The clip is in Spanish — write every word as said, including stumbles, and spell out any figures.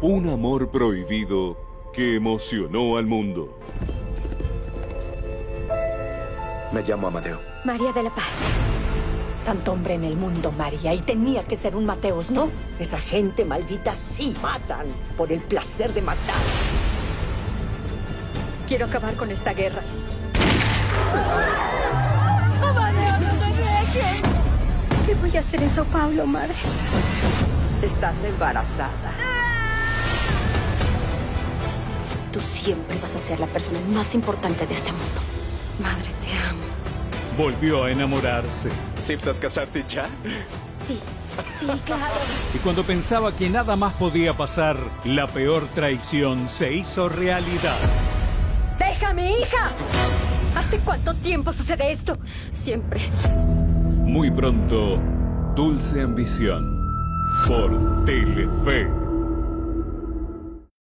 Un amor prohibido que emocionó al mundo. Me llamo Amadeo. María de la Paz. Tanto hombre en el mundo, María, y tenía que ser un Mateos, ¿no? Esa gente maldita sí matan por el placer de matar. Quiero acabar con esta guerra. ¡Amadeo, no me dejes! ¿Qué voy a hacer en Sao Paulo, madre? Estás embarazada. Tú siempre vas a ser la persona más importante de este mundo. Madre, te amo. Volvió a enamorarse. ¿Aceptas casarte ya? Sí, sí, claro. Y cuando pensaba que nada más podía pasar, la peor traición se hizo realidad. ¡Deja a mi hija! ¿Hace cuánto tiempo sucede esto? Siempre. Muy pronto, Dulce Ambición. Por Telefe.